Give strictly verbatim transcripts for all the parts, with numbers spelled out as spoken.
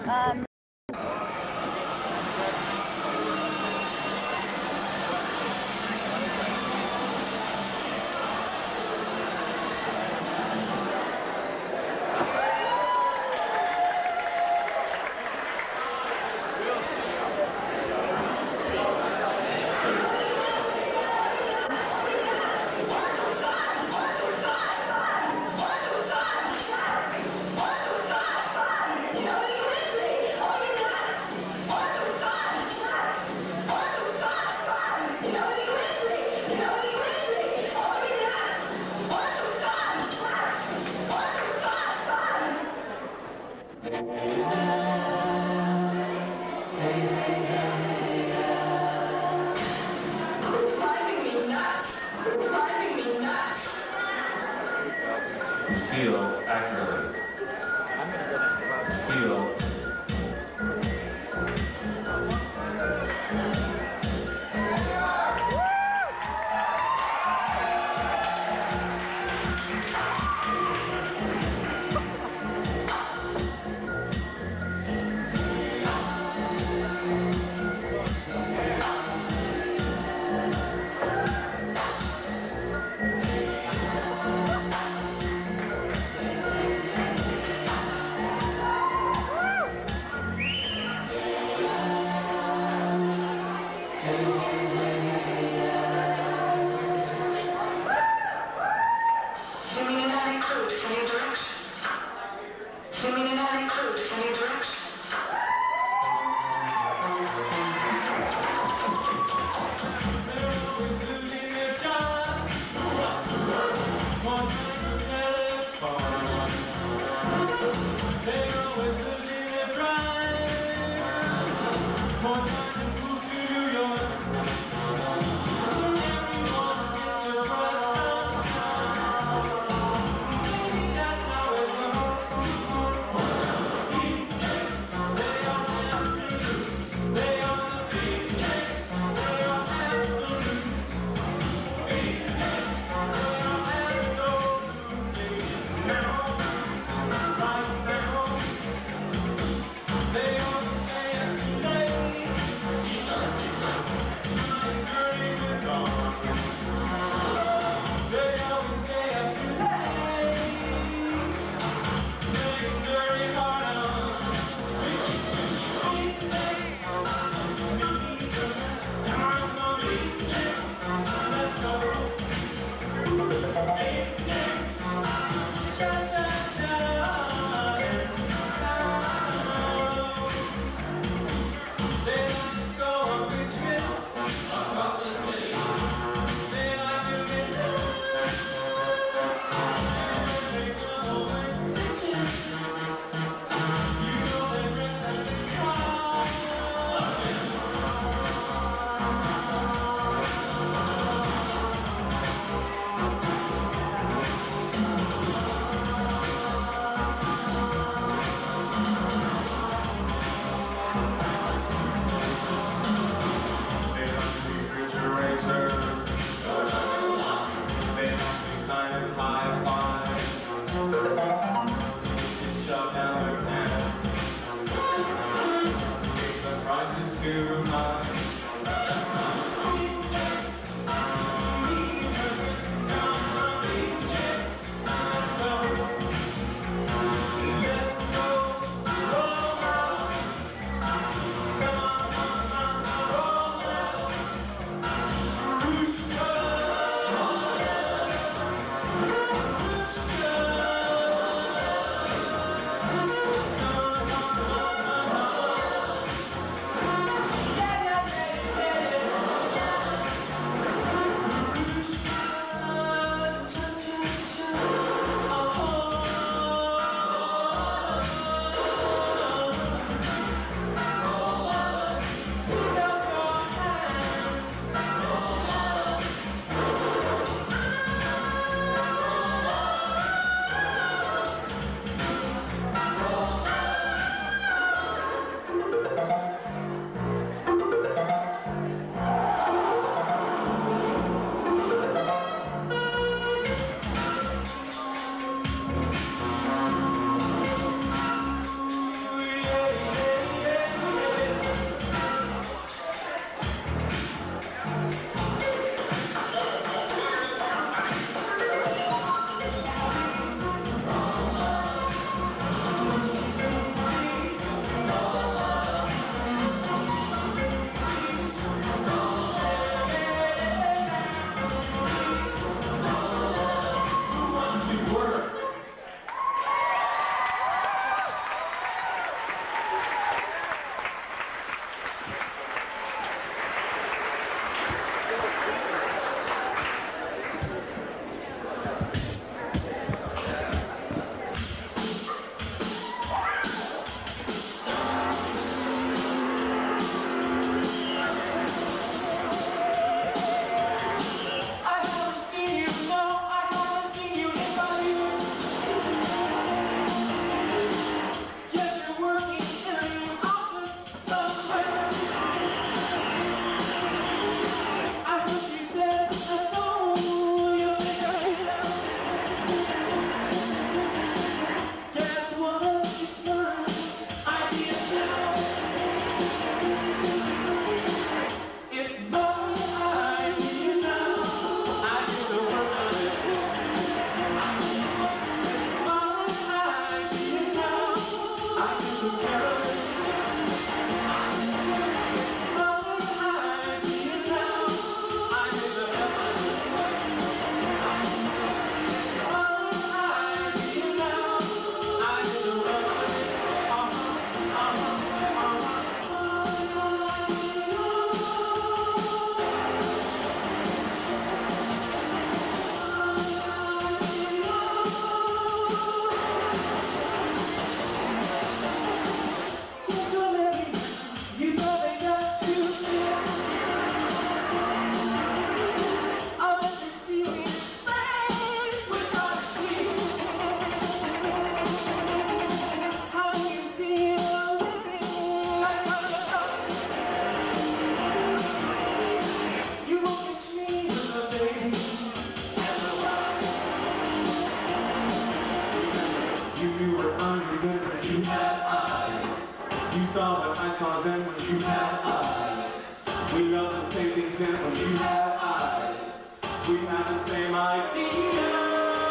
Um, You saw what I saw then when you had eyes. We love the same things then when you had eyes. We have the same idea.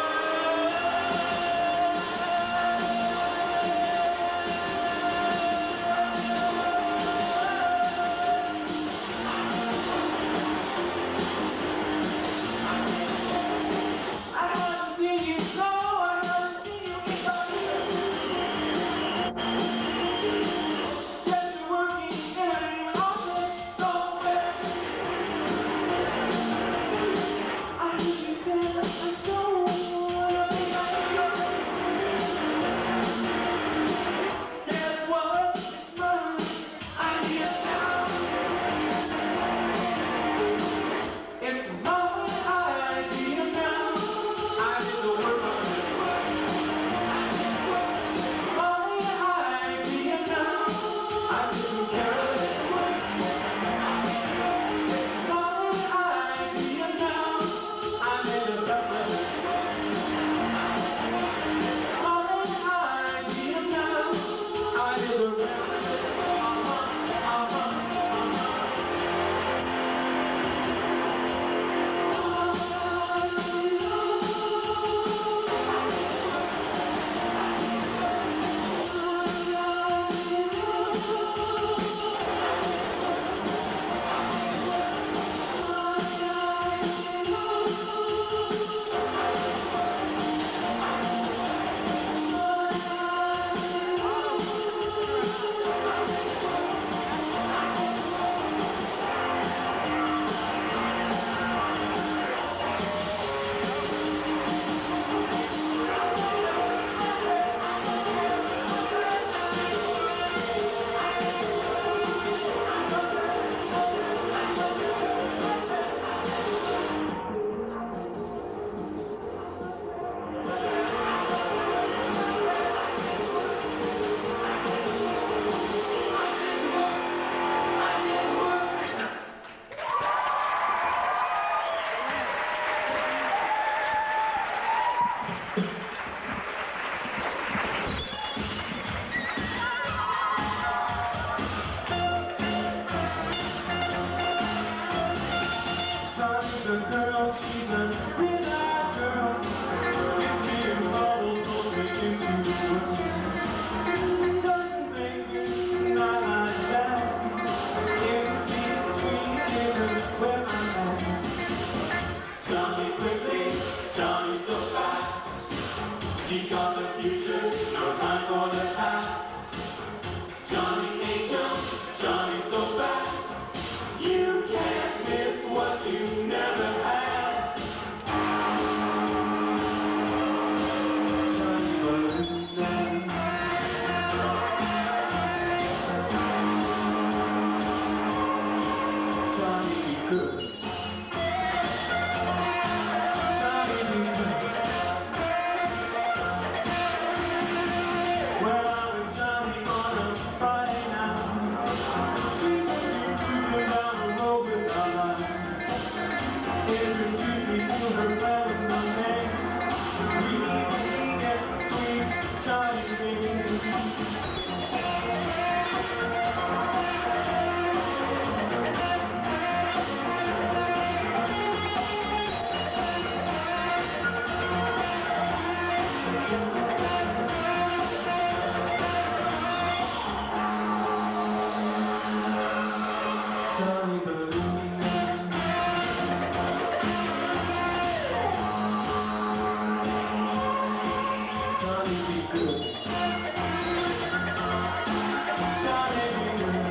The girl, she's a real life girl. Gets me in trouble, goes me into the woods. Doesn't make you not like that. In between isn't where I'm at. Johnny quickly, Johnny so fast. He's got the future, no time for the past. Johnny angel, Johnny so bad. You can't miss what you never had. Johnny Balloon Man. Johnny be good. Johnny be good. Well, I'm with Johnny on a Friday night. She's only cruising down the road with our life. Introduce me to her friend, my name. We get sweet, Johnny baby. Johnny Balloon Man. Johnny be good. Johnny be good.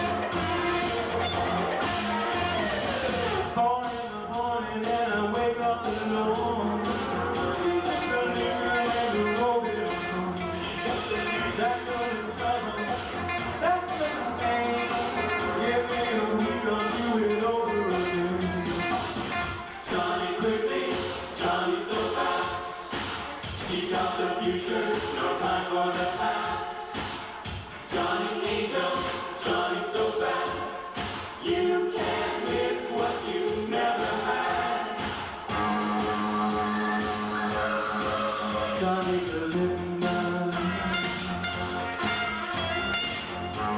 Four in the morning and I wake up alone. She took the liquor and the road it home. That girl is stubborn. That doesn't change. Give me a week, I'll do it over again. Johnny quickly, Johnny so fast. He's got the future, no time for the past. Johnny angel, Johnny so bad. You can't miss what you never had. Johnny the living man.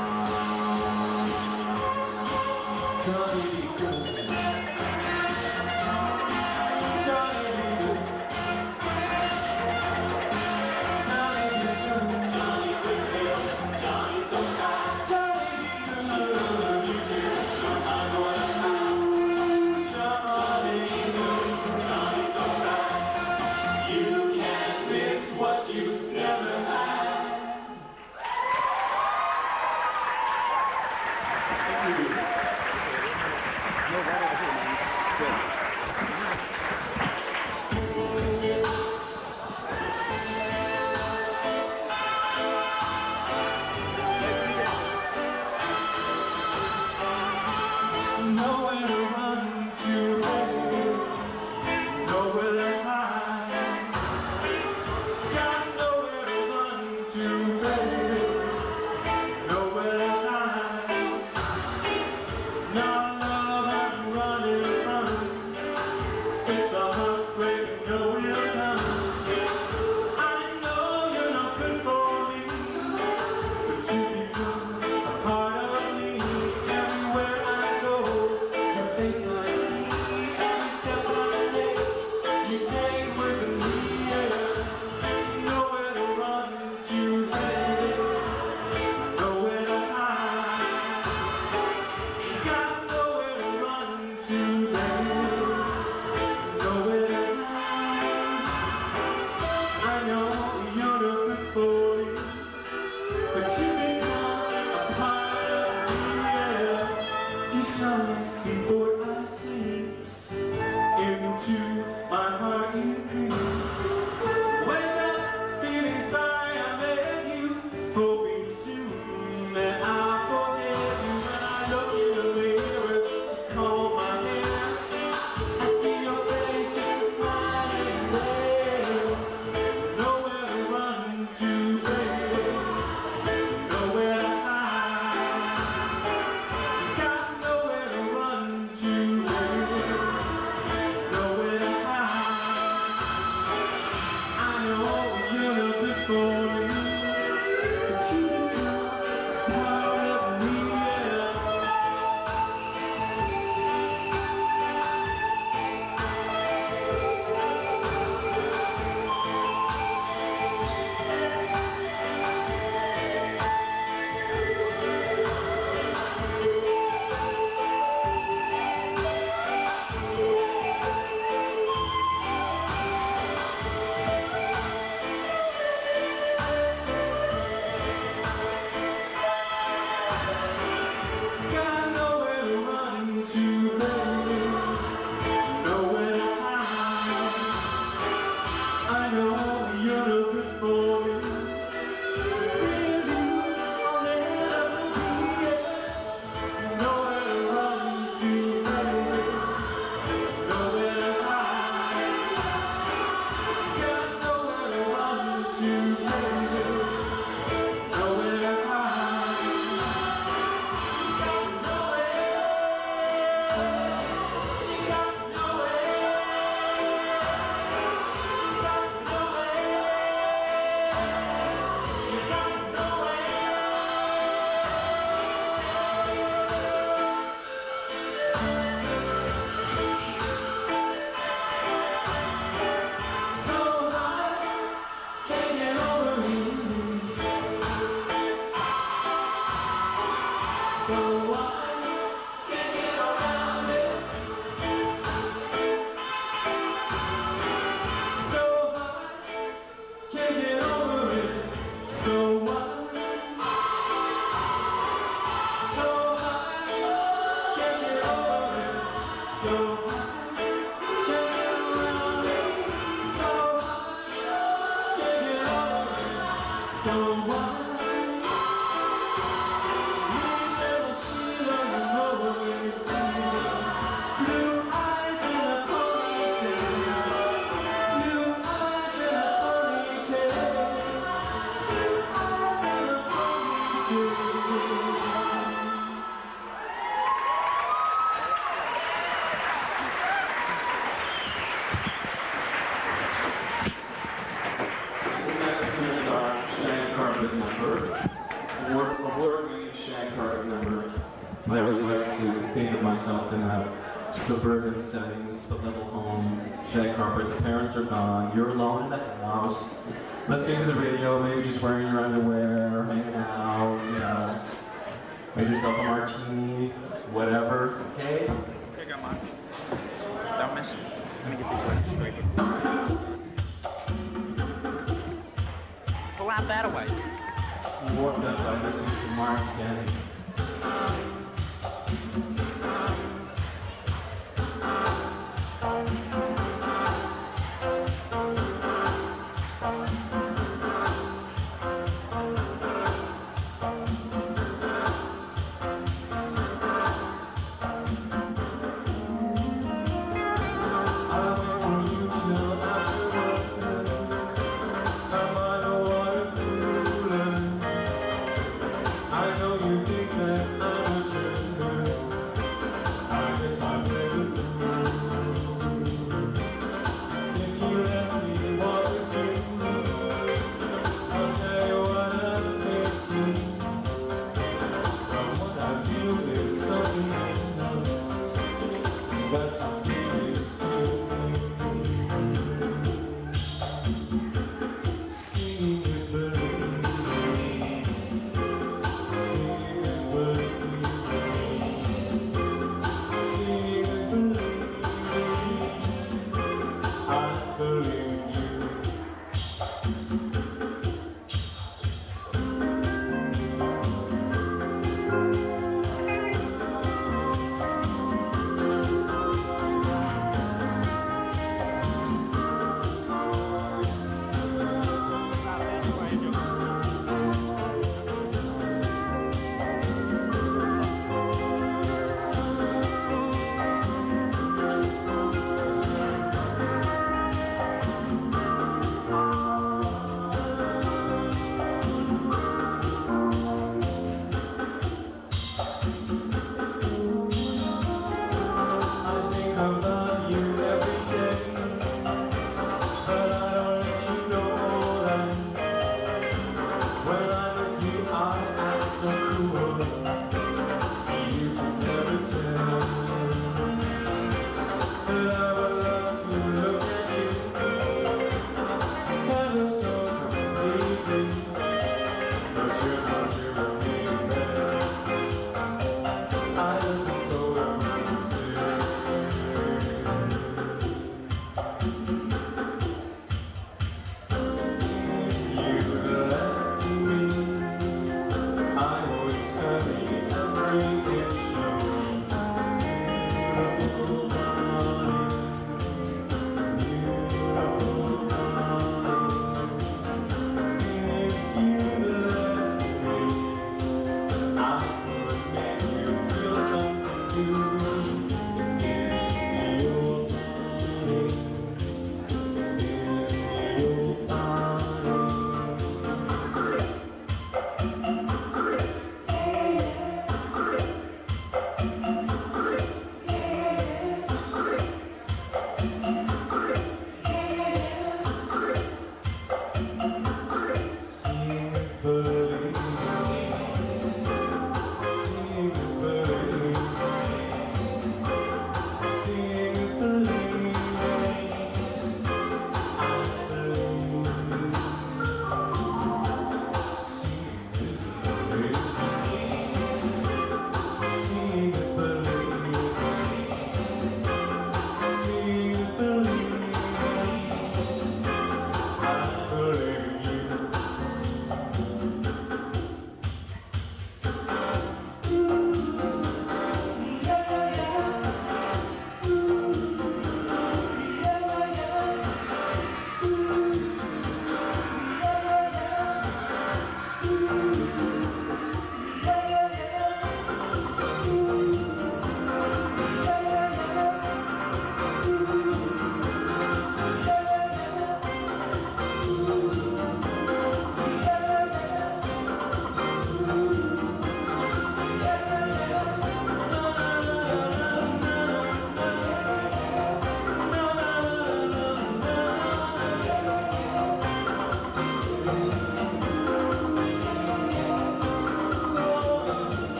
Nowhere to run to, baby. Nowhere to hide. Got nowhere to run to, baby. Nowhere to hide. Now love I'm running from. It's a heartbreak, no will come. I know you're not good for me, but you become a part of me. Everywhere I go, your face I see. Every step I take, you take with me. Yeah. Nowhere to run to, baby. Nowhere to hide. Got nowhere to run to, baby. Nowhere to hide. I know you're not good for me, but you become a part of me. Yeah. You shine before I see. Into my heart you creep. Wake up, feeling sorry I made you. Hoping soon that I'll forget you. When I look in the mirror to comb my hair, I see your face and smiling there. Nowhere to run to, baby. Nowhere to hide. Got nowhere to run to, baby. Nowhere to hide. I know you're not good for me, but you become part of me. Yeah. Got nowhere to run to, baby. Nowhere to hide. I know you're not good for me. With you, I'll never be. Yeah. Nowhere to run to, baby. Nowhere to hide. Got nowhere to run to, baby. Nowhere to hide. Got nowhere. You got nowhere. You got nowhere. You got nowhere. So high, can't get over you. So I can't get around it. So high, can't get over it. So I, so high, can't get over it. So high, can't get around it. So high, can't get over it. So I. Blue eyes in a ponytail. Blue eyes in a ponytail. Blue eyes in a ponytail. Next is our shag carpet number. Award, award-winning shag carpet number. I always like to think of myself in a suburban setting, split-level home, shag carpet. The parents are gone. You're alone in the house, listening to the radio, maybe just wearing your underwear, hanging out, you know. Made yourself a martini, whatever. Okay? Here you go, Mom. Don't miss it. Let me get these right straight. Pull out that away. Warmed up by listening to Mark Denny. I know you think that I'm a jerk.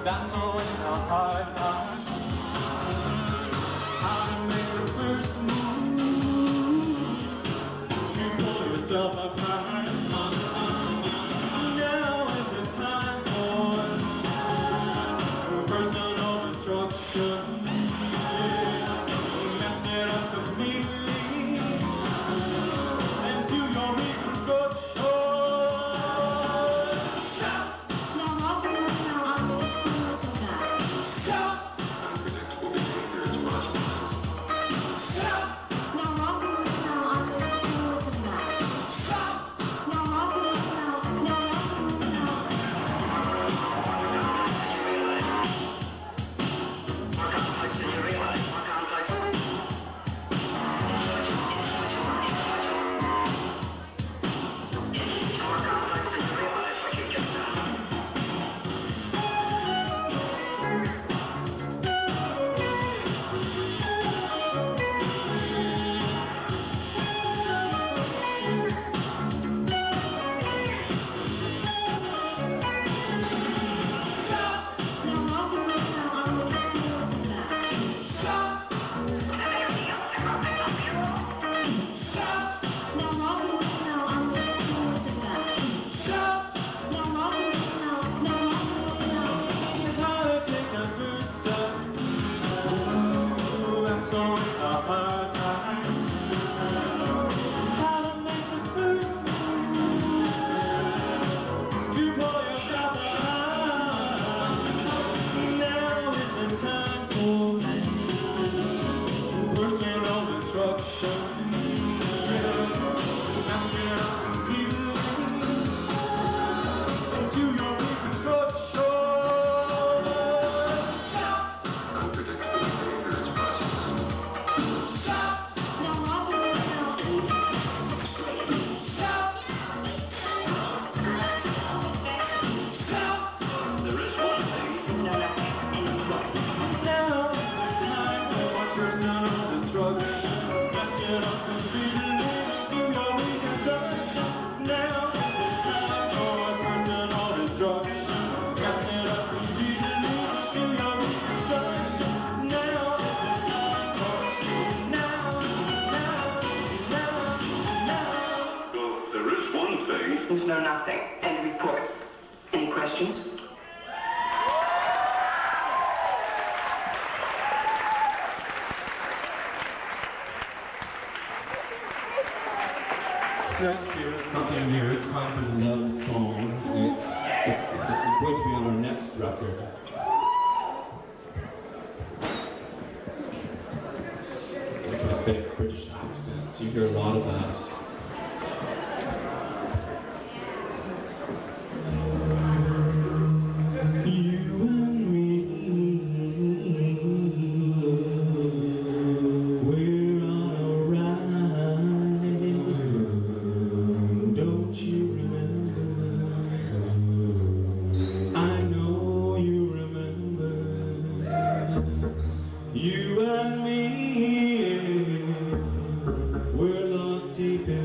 that's always the hard part. How to make the first move to pull yourself apart. Now is the time for personal destruction. Mess it up completely and do your reconstruction. There's no nothing. End report. Any questions? Next year is something new. It's kind of a love song. It's, it's, it's going to be on our next record. It's a thick British accent. You hear a lot of that. You and me, we're locked deep in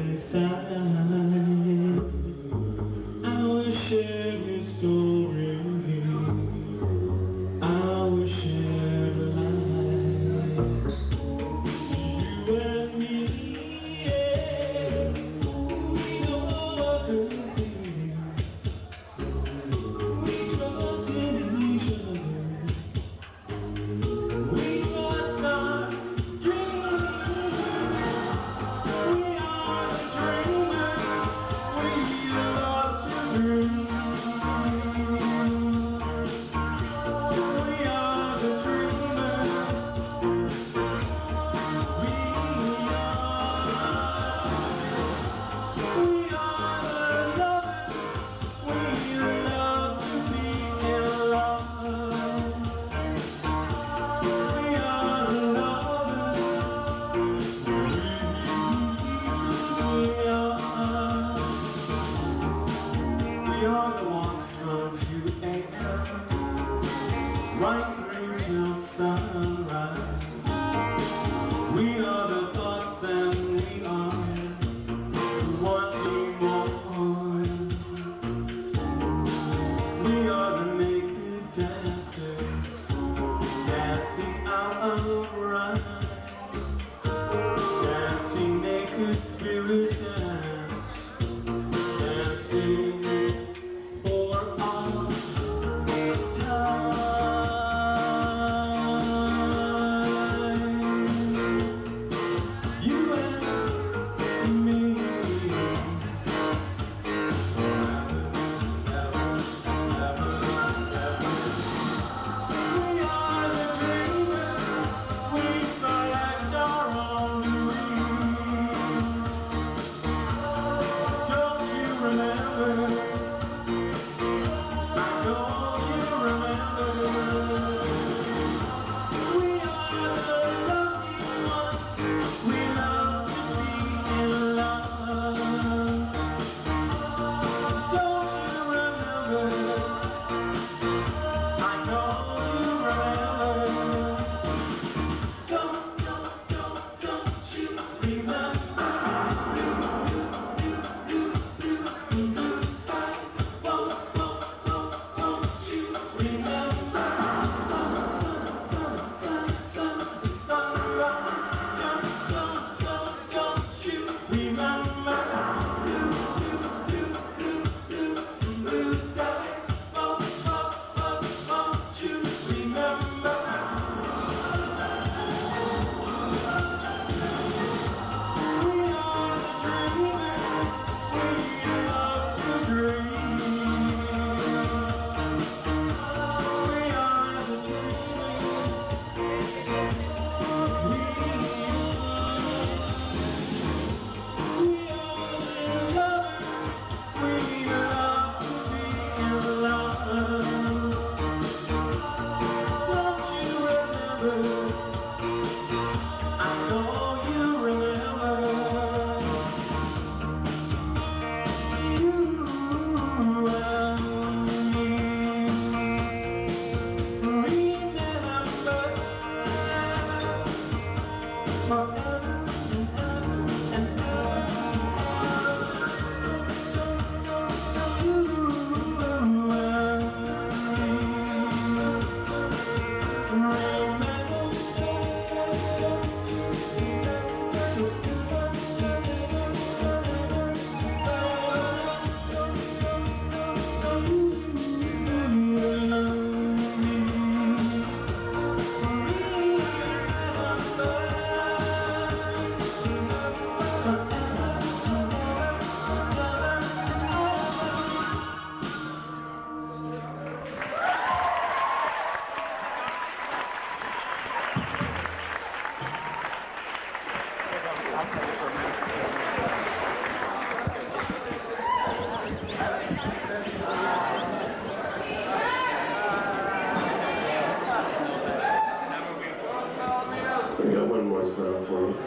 set up for you.